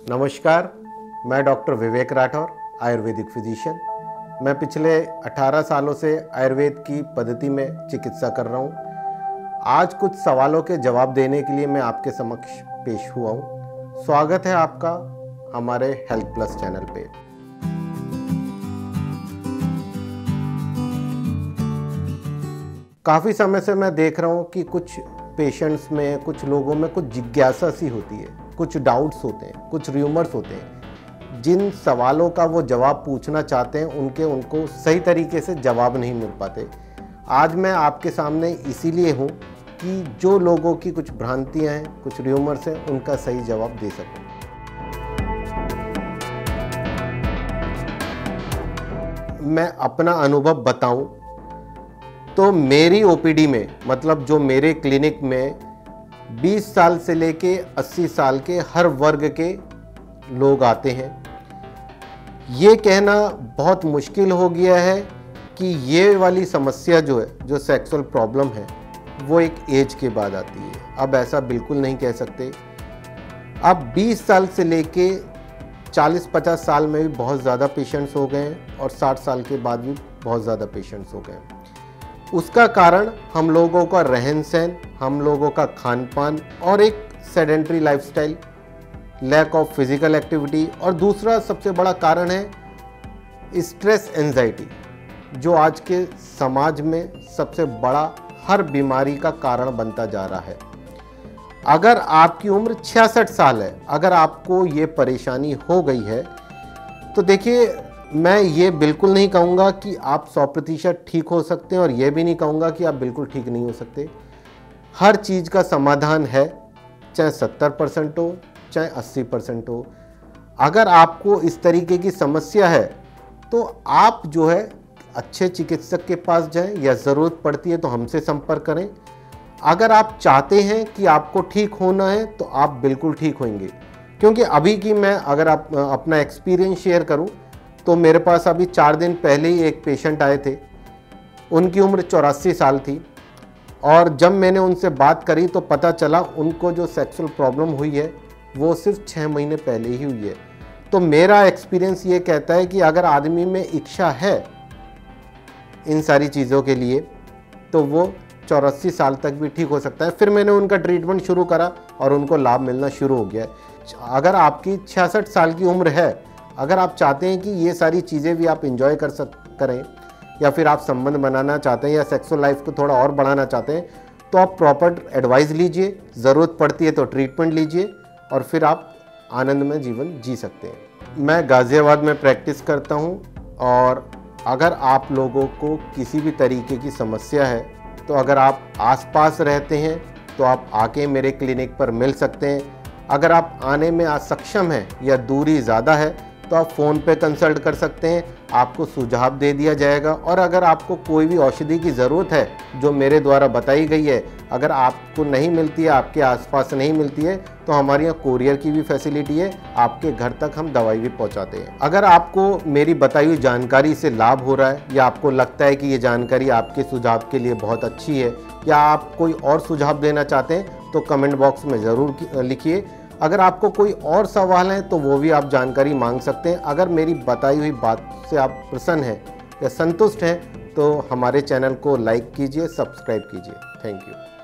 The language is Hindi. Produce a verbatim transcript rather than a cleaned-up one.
नमस्कार, मैं डॉक्टर विवेक राठौर, आयुर्वेदिक फिजिशियन। मैं पिछले अठारह सालों से आयुर्वेद की पद्धति में चिकित्सा कर रहा हूँ। आज कुछ सवालों के जवाब देने के लिए मैं आपके समक्ष पेश हुआ हूँ। स्वागत है आपका हमारे हेल्थ प्लस चैनल पे। काफ़ी समय से मैं देख रहा हूँ कि कुछ पेशेंट्स में, कुछ लोगों में कुछ जिज्ञासा सी होती है, कुछ डाउट्स होते हैं, कुछ र्यूमर्स होते हैं। जिन सवालों का वो जवाब पूछना चाहते हैं उनके उनको सही तरीके से जवाब नहीं मिल पाते। आज मैं आपके सामने इसीलिए हूँ कि जो लोगों की कुछ भ्रांतियाँ हैं, कुछ र्यूमर्स हैं, उनका सही जवाब दे सकूँ। मैं अपना अनुभव बताऊं तो मेरी ओपीडी में, मतलब जो मेरे क्लिनिक में बीस साल से लेके अस्सी साल के हर वर्ग के लोग आते हैं। ये कहना बहुत मुश्किल हो गया है कि ये वाली समस्या जो है, जो सेक्सुअल प्रॉब्लम है, वो एक एज के बाद आती है। अब ऐसा बिल्कुल नहीं कह सकते। अब बीस साल से लेके चालीस पचास साल में भी बहुत ज़्यादा पेशेंट्स हो गए हैं और साठ साल के बाद भी बहुत ज़्यादा पेशेंट्स हो गए हैं। उसका कारण हम लोगों का रहन सहन, हम लोगों का खान पान और एक sedentary lifestyle, lack of physical activity, और दूसरा सबसे बड़ा कारण है स्ट्रेस एंजाइटी, जो आज के समाज में सबसे बड़ा हर बीमारी का कारण बनता जा रहा है। अगर आपकी उम्र छियासठ साल है, अगर आपको ये परेशानी हो गई है, तो देखिए, मैं ये बिल्कुल नहीं कहूँगा कि आप सौ प्रतिशत ठीक हो सकते हैं और ये भी नहीं कहूँगा कि आप बिल्कुल ठीक नहीं हो सकते। हर चीज़ का समाधान है, चाहे सत्तर परसेंट हो, चाहे अस्सी परसेंट हो। अगर आपको इस तरीके की समस्या है तो आप जो है अच्छे चिकित्सक के पास जाएं, या ज़रूरत पड़ती है तो हमसे संपर्क करें। अगर आप चाहते हैं कि आपको ठीक होना है तो आप बिल्कुल ठीक होंगे। क्योंकि अभी की मैं अगर आप अपना एक्सपीरियंस शेयर करूं तो मेरे पास अभी चार दिन पहले ही एक पेशेंट आए थे। उनकी उम्र चौरासी साल थी और जब मैंने उनसे बात करी तो पता चला उनको जो सेक्सुअल प्रॉब्लम हुई है वो सिर्फ छः महीने पहले ही हुई है। तो मेरा एक्सपीरियंस ये कहता है कि अगर आदमी में इच्छा है इन सारी चीज़ों के लिए तो वो चौरासी साल तक भी ठीक हो सकता है। फिर मैंने उनका ट्रीटमेंट शुरू करा और उनको लाभ मिलना शुरू हो गया है। अगर आपकी छियासठ साल की उम्र है, अगर आप चाहते हैं कि ये सारी चीज़ें भी आप इंजॉय कर सक करें, या फिर आप संबंध बनाना चाहते हैं या सेक्सुअल लाइफ को थोड़ा और बढ़ाना चाहते हैं, तो आप प्रॉपर एडवाइस लीजिए, ज़रूरत पड़ती है तो ट्रीटमेंट लीजिए और फिर आप आनंदमय जीवन जी सकते हैं। मैं गाज़ियाबाद में प्रैक्टिस करता हूँ और अगर आप लोगों को किसी भी तरीके की समस्या है तो अगर आप आसपास रहते हैं तो आप आके मेरे क्लिनिक पर मिल सकते हैं। अगर आप आने में असक्षम हैं या दूरी ज़्यादा है तो आप फ़ोन पे कंसल्ट कर सकते हैं, आपको सुझाव दे दिया जाएगा। और अगर आपको कोई भी औषधि की ज़रूरत है जो मेरे द्वारा बताई गई है, अगर आपको नहीं मिलती है, आपके आसपास नहीं मिलती है, तो हमारे यहाँ कोरियर की भी फैसिलिटी है, आपके घर तक हम दवाई भी पहुँचाते हैं। अगर आपको मेरी बताई हुई जानकारी से लाभ हो रहा है या आपको लगता है कि ये जानकारी आपके सुझाव के लिए बहुत अच्छी है, या आप कोई और सुझाव देना चाहते हैं, तो कमेंट बॉक्स में ज़रूर लिखिए। अगर आपको कोई और सवाल है तो वो भी आप जानकारी मांग सकते हैं। अगर मेरी बताई हुई बात से आप प्रसन्न हैं या संतुष्ट हैं तो हमारे चैनल को लाइक कीजिए, सब्सक्राइब कीजिए। Thank you.